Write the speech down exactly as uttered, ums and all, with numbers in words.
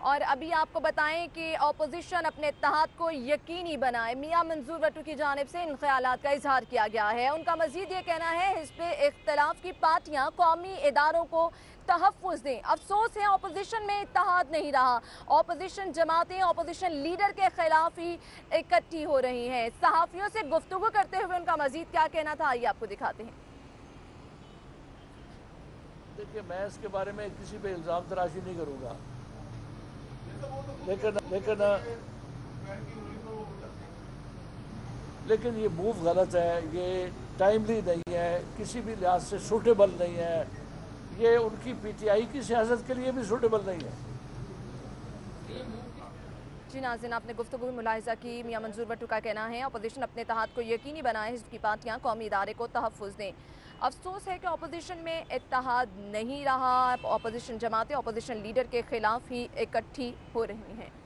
और अभी आपको बताएं कि अपोजिशन अपने इत्तेहाद को यकीनी बनाए, मियां मंजूर वट्टू की जानिब से इन ख्यालात का इजहार किया गया है। उनका मजीद ये कहना है हिज़्ब इख्तिलाफ की पार्टियां कौमी इदारों को तहफ़्फ़ुज़ दें। अफसोस है अपोजिशन में इत्तेहाद नहीं रहा, अपोजिशन जमातें अपोजिशन लीडर के खिलाफ ही इकट्ठी हो रही हैं। सहाफ़ियों से गुफ्तगू करते हुए उनका मजीद क्या कहना था, आइए आपको दिखाते हैं। देखिए, मैं इसके बारे में किसी पे इल्ज़ाम तराशी नहीं करूँगा, लेकिन लेकिन लेकिन ये मूव गलत है, ये टाइमली नहीं है, किसी भी लिहाज से सूटेबल नहीं है, ये उनकी पीटीआई की सियासत के लिए भी सूटेबल नहीं है। जी नाज़रीन, आपने गुफ्तगू में मुलाहिज़ा की। मियां मंजूर वट्टू का कहना है अपोजिशन अपने इत्तेहाद को यकीनी बनाए, हिज़्ब की पार्टियां कौमी इदारे को तहफ़्फ़ुज़ दें। अफसोस है कि अपोजिशन में इत्तेहाद नहीं रहा, अपोजिशन जमातें अपोजिशन लीडर के खिलाफ ही इकट्ठी हो रही हैं।